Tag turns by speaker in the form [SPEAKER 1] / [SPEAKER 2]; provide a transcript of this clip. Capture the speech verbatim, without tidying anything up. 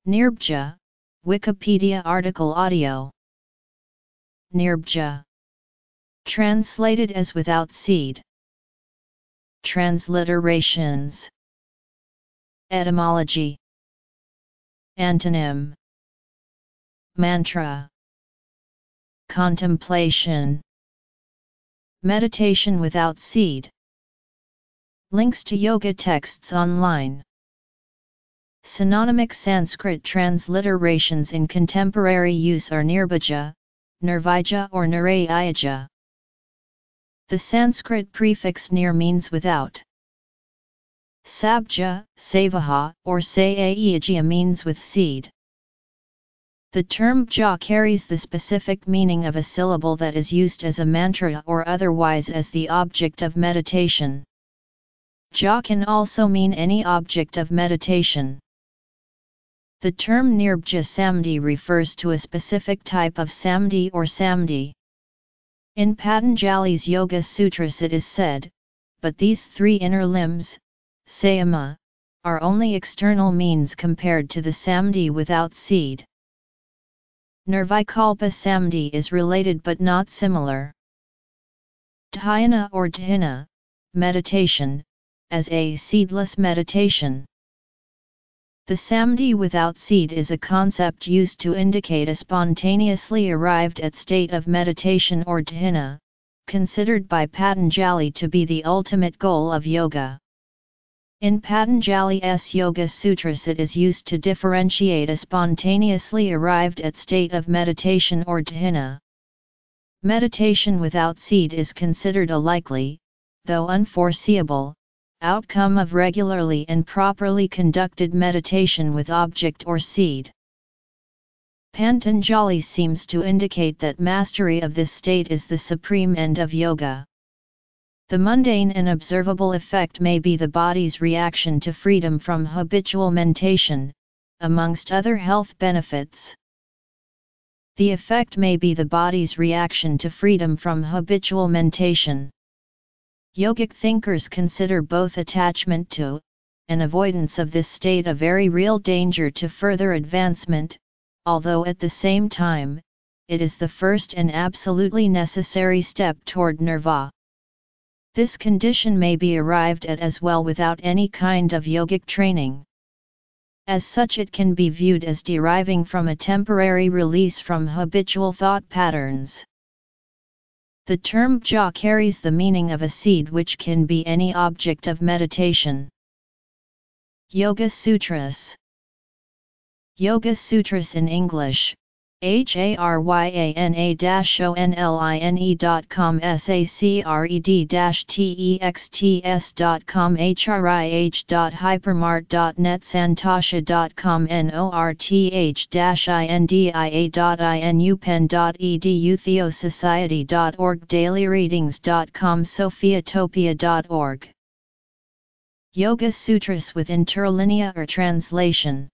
[SPEAKER 1] Nirbīja, Wikipedia article audio. Nirbīja. Translated as without seed. Transliterations. Etymology. Antonym. Mantra. Contemplation. Meditation without seed. Links to yoga texts online. Synonymic Sanskrit transliterations in contemporary use are Nirbīja, Nirbīja or Nirbīja. The Sanskrit prefix nir means without. Sabja, Savaha, or Sayaijya means with seed. The term ja carries the specific meaning of a syllable that is used as a mantra or otherwise as the object of meditation. Ja can also mean any object of meditation. The term Nirbīja Samdhi refers to a specific type of Samdhi or Samdhi. In Patanjali's Yoga Sutras it is said, but these three inner limbs, sayama, are only external means compared to the Samdhi without seed. Nirvikalpa Samdhi is related but not similar. Dhyana or dhyana, meditation, as a seedless meditation. The Samdhi without seed is a concept used to indicate a spontaneously arrived at state of meditation or dhyana, considered by Patanjali to be the ultimate goal of yoga. In Patanjali's Yoga Sutras it is used to differentiate a spontaneously arrived at state of meditation or dhyana. Meditation without seed is considered a likely, though unforeseeable, outcome of regularly and properly conducted meditation with object or seed. Patanjali seems to indicate that mastery of this state is the supreme end of yoga. The mundane and observable effect may be the body's reaction to freedom from habitual mentation, amongst other health benefits. The effect may be the body's reaction to freedom from habitual mentation. Yogic thinkers consider both attachment to, and avoidance of this state a very real danger to further advancement, although at the same time, it is the first and absolutely necessary step toward nirvana. This condition may be arrived at as well without any kind of yogic training. As such it can be viewed as deriving from a temporary release from habitual thought patterns. The term ja carries the meaning of a seed which can be any object of meditation. Yoga Sutras. Yoga Sutras in English, H A R Y A N A O N L I N E dot com S A C R E D T E X T S dot com H R I H dot hypermart dot net Santasha dot com N O R T H I N D I A dot I N U Penn dot E D U Theosociety dot org dailyreadings dot com Sophiatopia dot org. Yoga Sutras with interlinear translation.